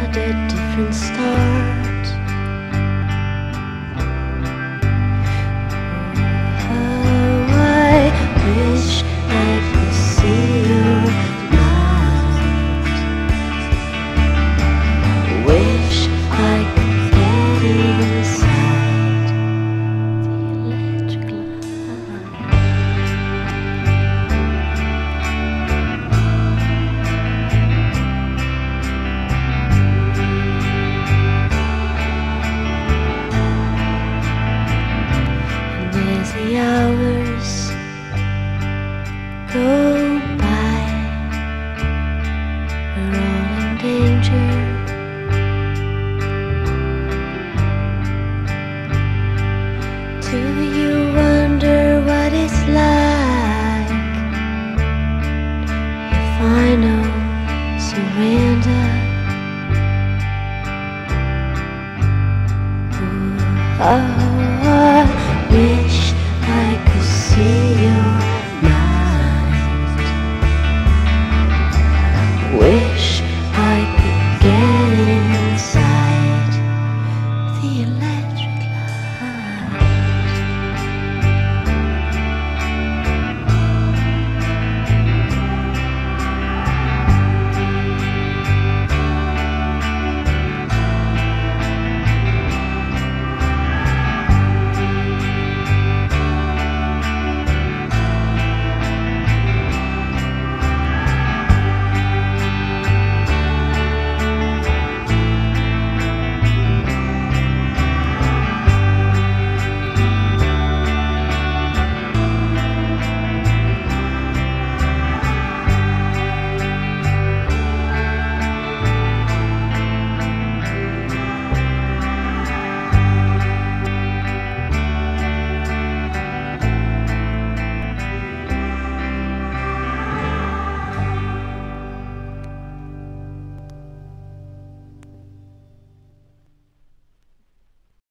at a different start. Oh, I wish I could see your light. Wish I could get inside the electric light. As the hours go by, we're all in danger. Do you wonder what it's like if I know surrender? Oh,